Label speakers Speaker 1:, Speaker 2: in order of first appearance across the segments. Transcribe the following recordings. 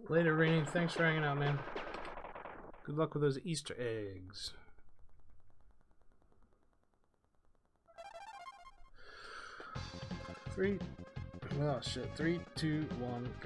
Speaker 1: Later, Rainy. Thanks for hanging out, man. Good luck with those Easter eggs. Oh shit. 3, 2, 1, go.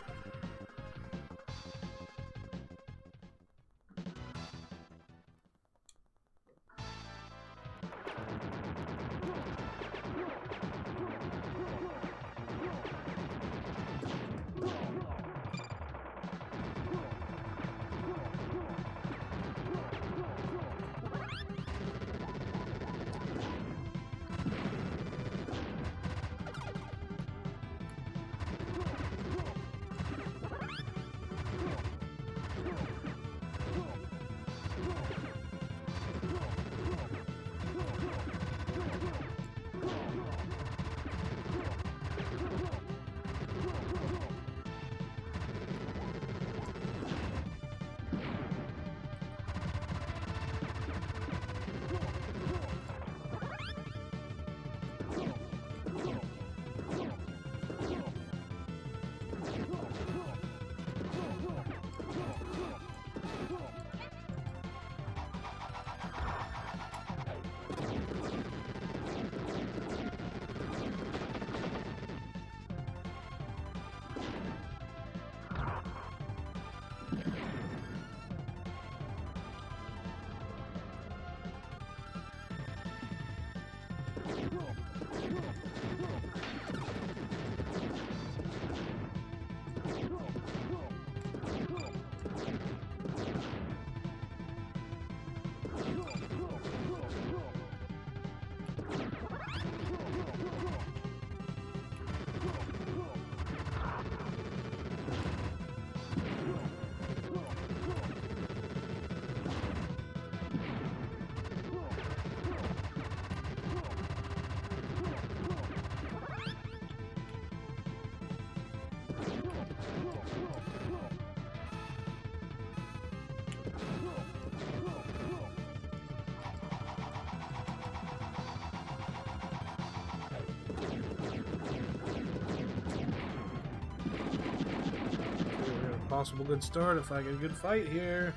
Speaker 1: Possible good start if I get a good fight here.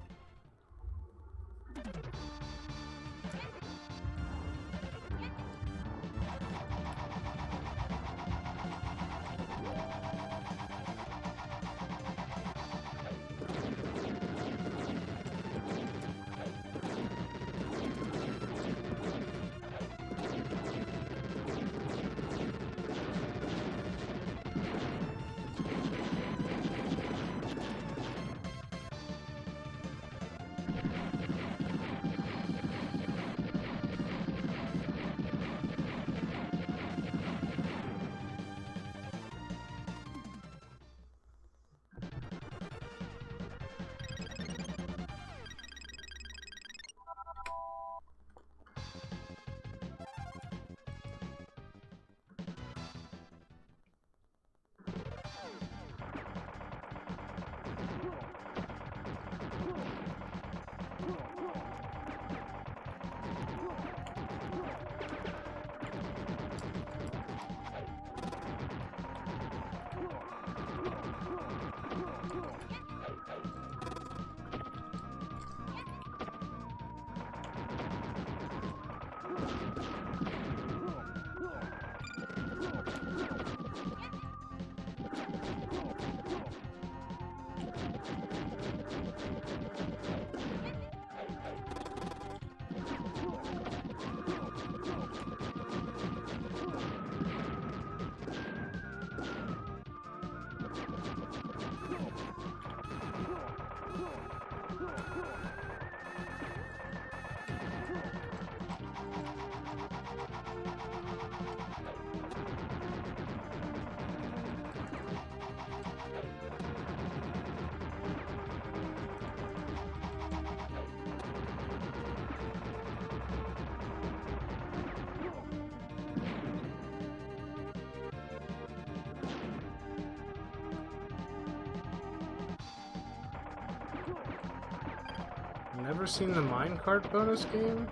Speaker 1: Never seen the minecart bonus game?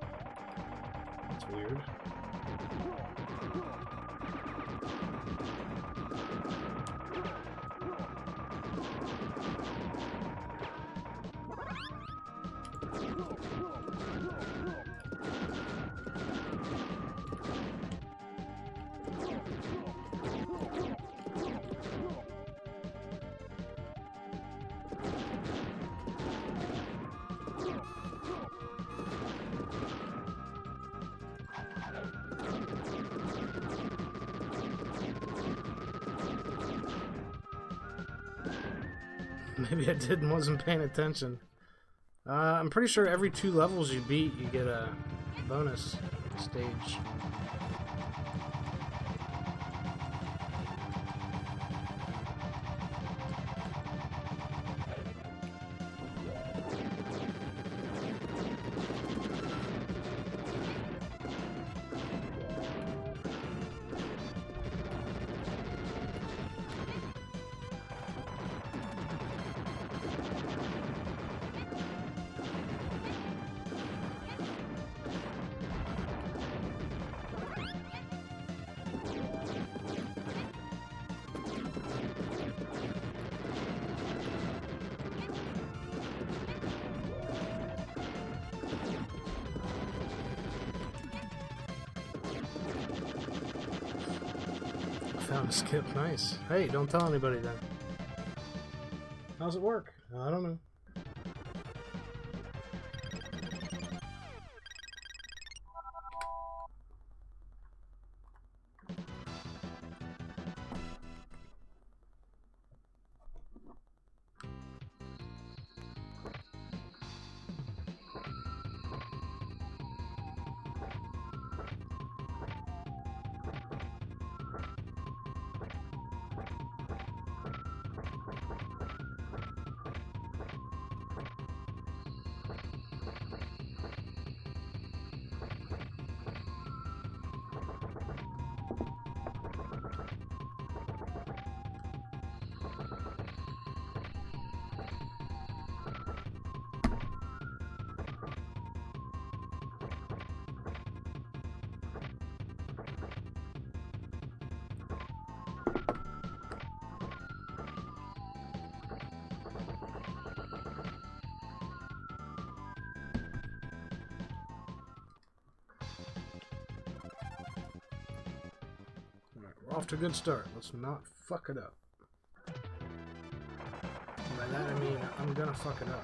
Speaker 1: That's weird. Maybe I did and wasn't paying attention. I'm pretty sure every 2 levels you beat, you get a bonus stage. Found a skip, nice. Hey, don't tell anybody then. How's it work? I don't know. We're off to a good start. Let's not fuck it up. And by that I mean I'm gonna fuck it up.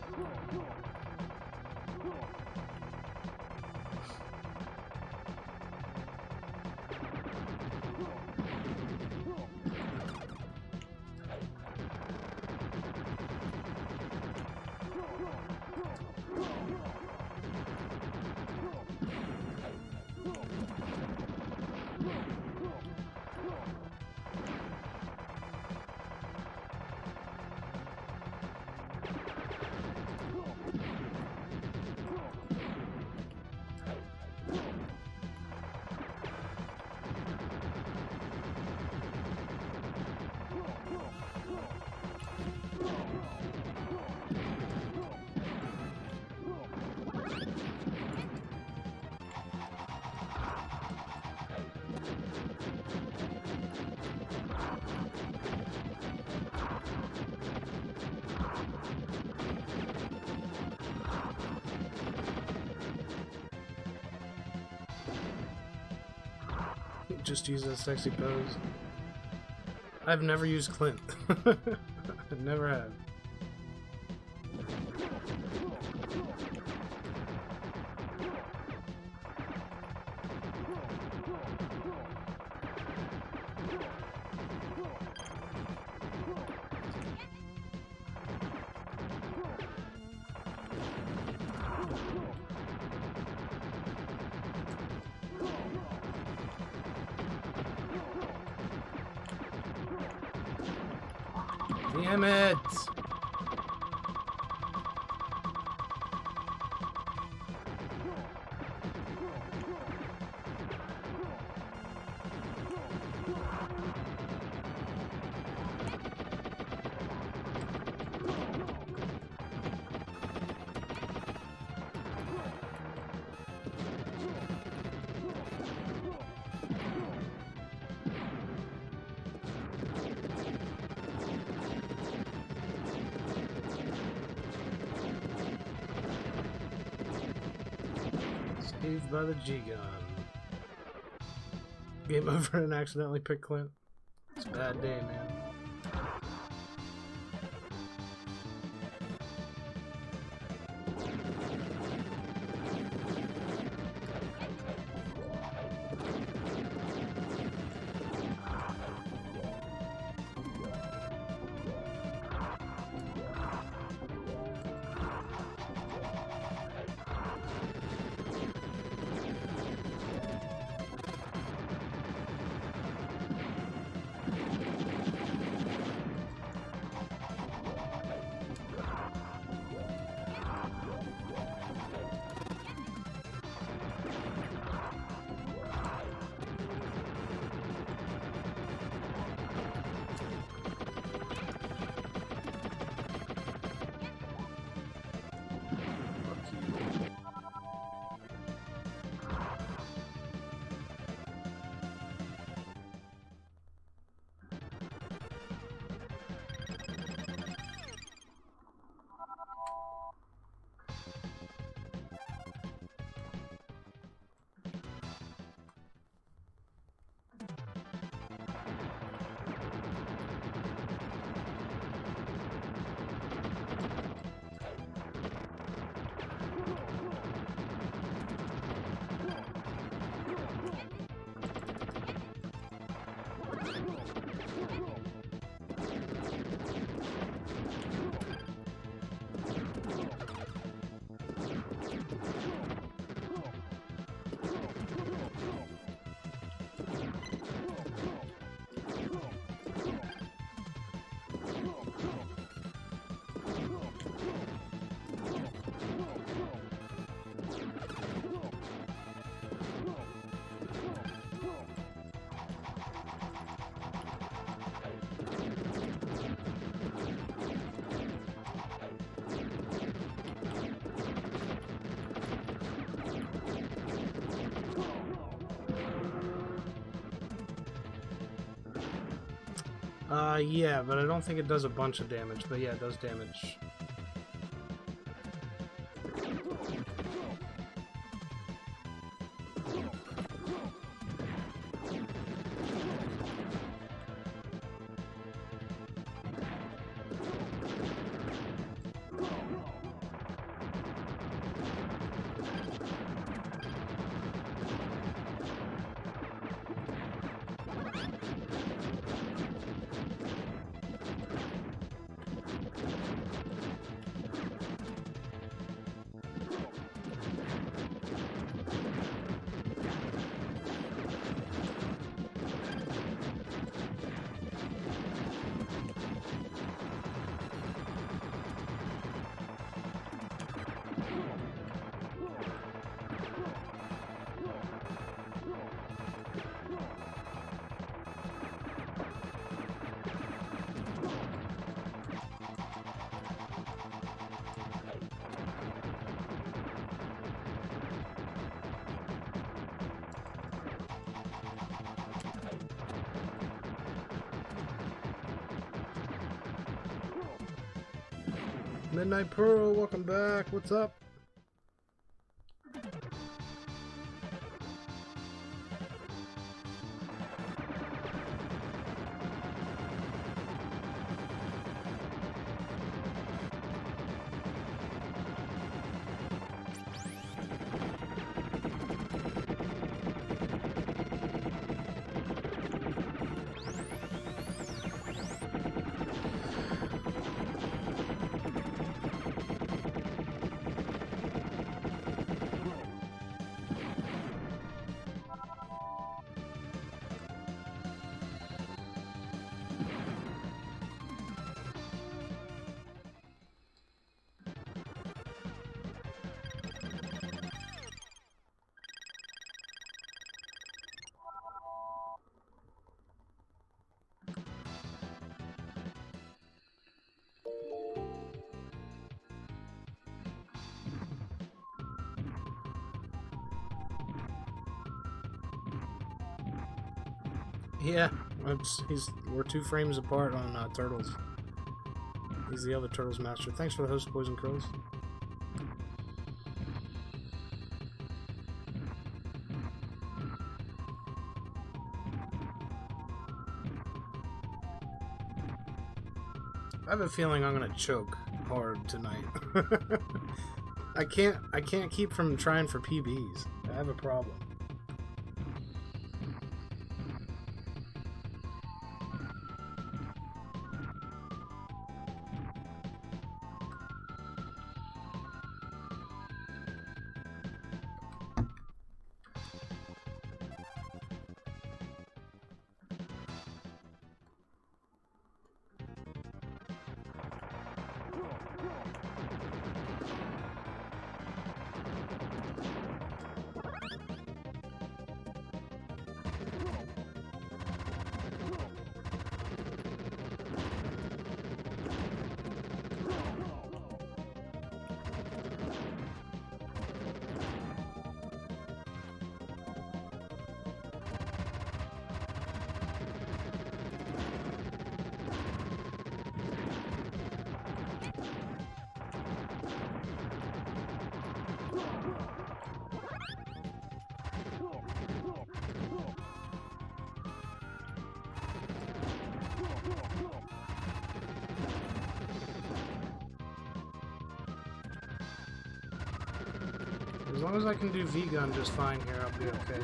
Speaker 1: Just use a sexy pose. I've never used Clint. I never have. Damn it! Scathed by the G-Gun. Game over and accidentally picked Clint. It's a bad day, man. Yeah, but I don't think it does a bunch of damage, but yeah, it does damage. Midnight Pearl, welcome back. What's up? Yeah, we're 2 frames apart on Turtles. He's the other Turtles master. Thanks for the host, Poison Curls. I have a feeling I'm gonna choke hard tonight. I can't keep from trying for PBs. I have a problem. As long as I can do V-Gun just fine here, I'll be okay.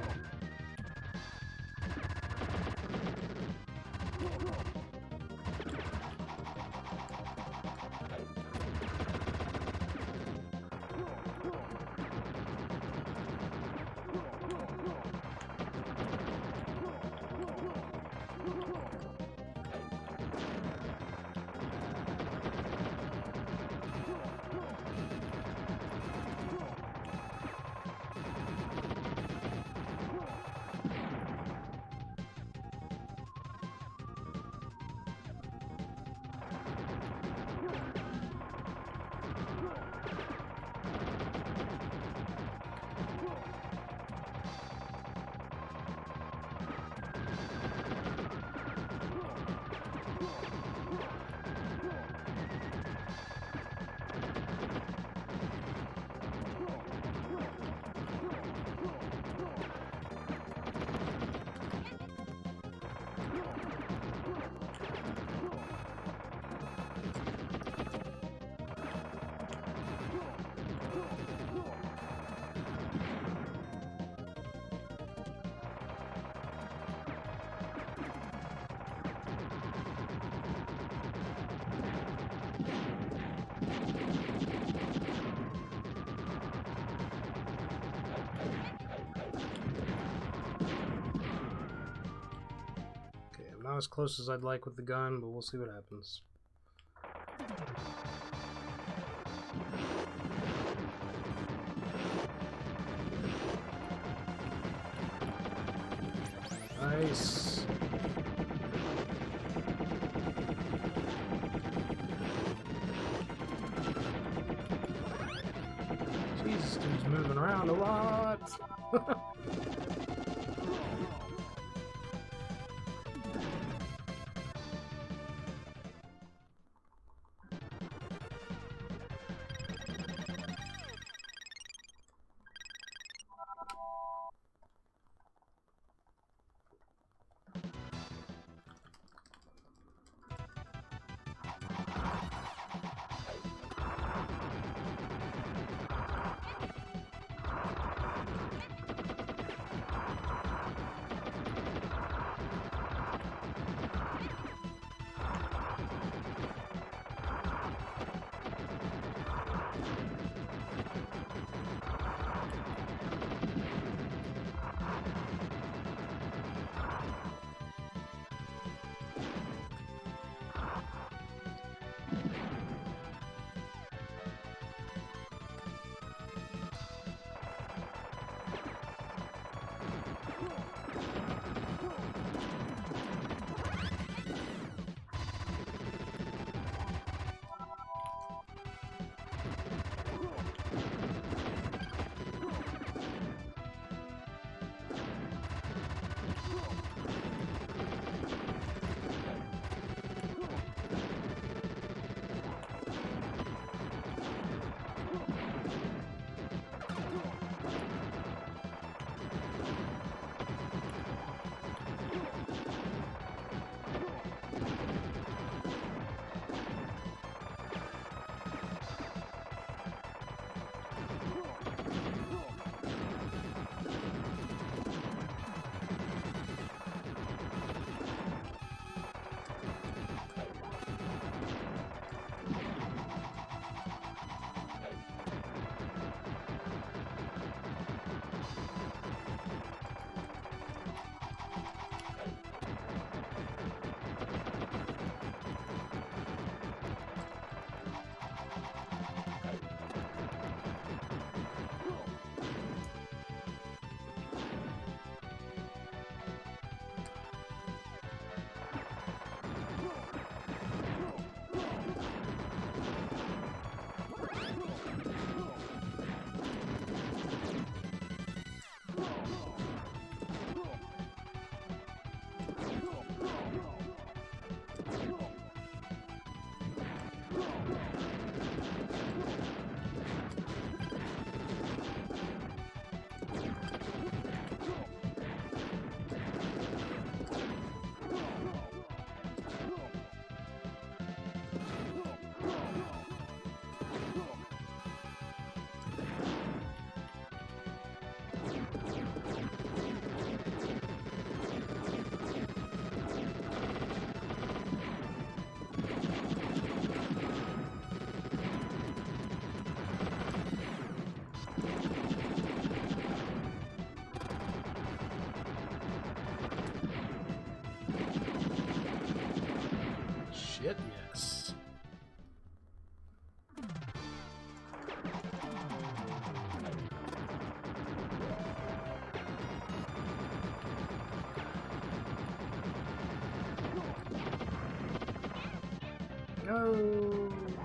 Speaker 1: Not as close as I'd like with the gun, but we'll see what happens. Nice. Jesus, dude's moving around a lot. Shit, yes. No.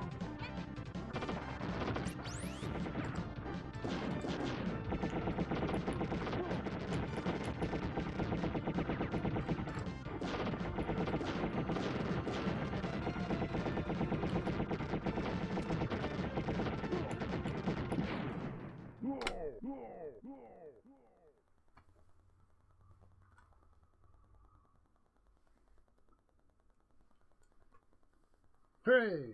Speaker 1: Hooray!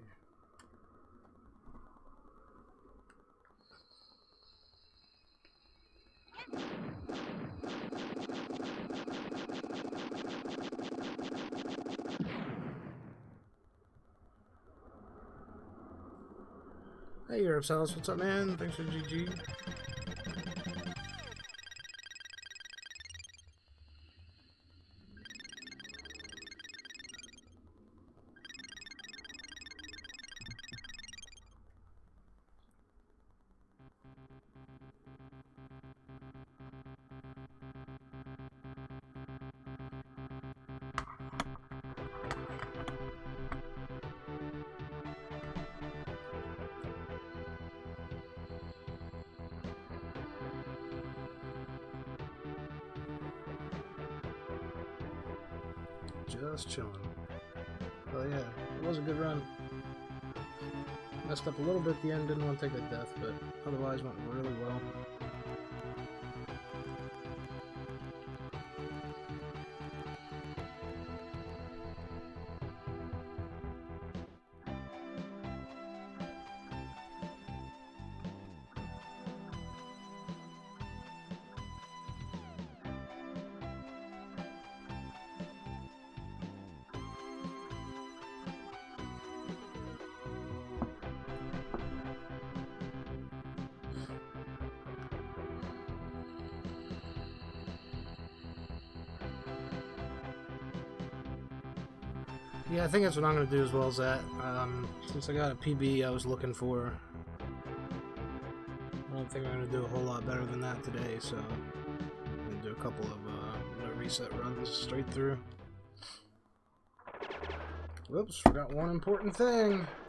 Speaker 1: Hey, Europe Salas, what's up, man? Thanks for GG. Just chilling. Well, yeah, it was a good run. Messed up a little bit at the end, didn't want to take a death, but otherwise went really well. Yeah, I think that's what I'm going to do as well as that. Since I got a PB I was looking for, I don't think I'm going to do a whole lot better than that today, so I'm going to do a couple of reset runs straight through. Whoops, forgot one important thing.